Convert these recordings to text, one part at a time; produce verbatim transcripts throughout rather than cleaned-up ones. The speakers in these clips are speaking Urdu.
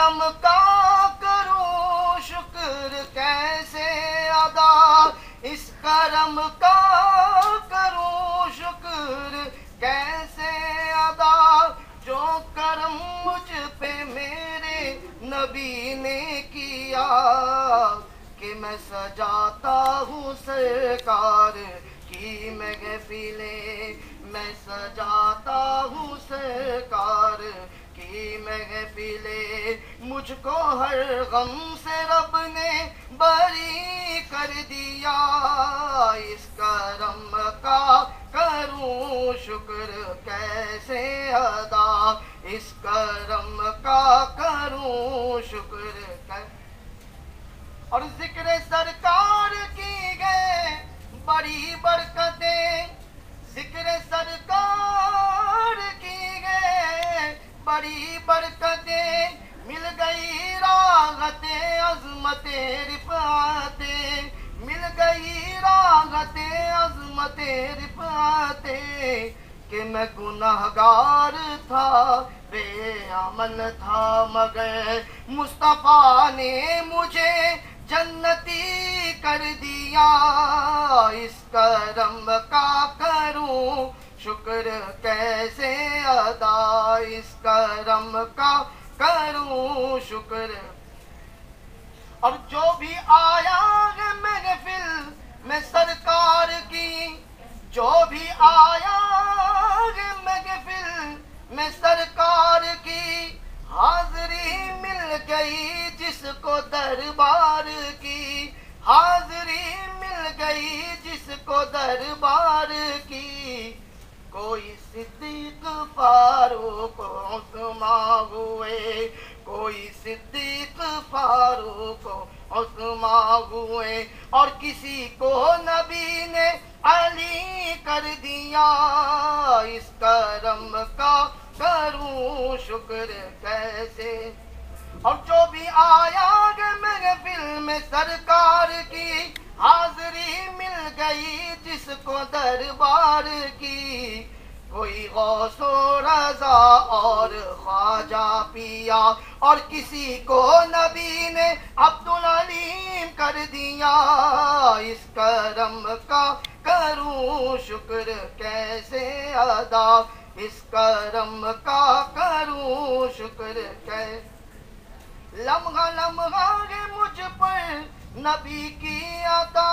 کرم کا کروں شکر کیسے ادا، اس کرم کا کروں شکر کیسے ادا، جو کرم مجھ پہ میرے نبی نے کیا، کہ میں سجاتا ہوں سرکار کی محفلیں، میں سجاتا ہوں سرکار کی محفلیں، مجھ کو ہر غم سے رب نے بری کر دیا، اس کرم کا کروں شکر کیسے ادا، اس کرم کا کروں شکر کیسے۔ اور ذکر سرکار کی گئے بڑی برکتیں، ذکر سرکار کی گئے بڑی برکتیں، مل گئی راحت عظمت رفعتیں، مل گئی راحت عظمت رفعتیں، کہ میں گنہگار تھا بے عمل تھا، مگر مصطفیٰ نے مجھے جنتی کر دیا، اس کرم کا کروں شکر کیسے ادا، اس کرم کا کروں شکر۔ اور جو بھی آیا ہے محفل میں سرکار کی، جو بھی آیا ہے محفل میں سرکار کی، حاضری مل گئی جس کو دربار کی، حاضری مل گئی جس کو دربار کی، کوئی صدیق فاروق عثمان ہوئے، کوئی صدیق فاروق عثمان ہوئے، اور کسی کو نبی نے علی کر دیا، اس کرم کا کروں شکر کیسے۔ اور جو بھی آیا گے محفل میں سرکار کی، حاضری مل گئی جس کو دربار کی، کوئی غوث و رضا اور خواجہ پیا، اور کسی کو نبی نے عبدالعلیم کر دیا، اس کرم کا کروں شکر کیسے ادا، اس کرم کا کروں شکر کیسے۔ لمحہ لمحہ ہے مجھ پر نبی کی عطا،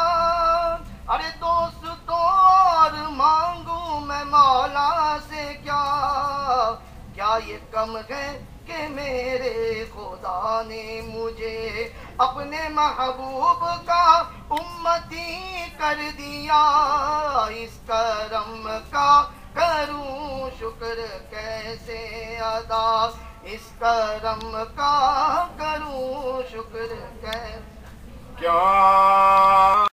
ارے دوست اور مانگوں میں مولا سے کیا، کیا یہ کم ہے کہ میرے خدا نے مجھے اپنے محبوب کا امتی کر دیا، اس کرم کا کروں شکر کیسے ادا، اس کرم کا کروں شکر کیسے۔ کیا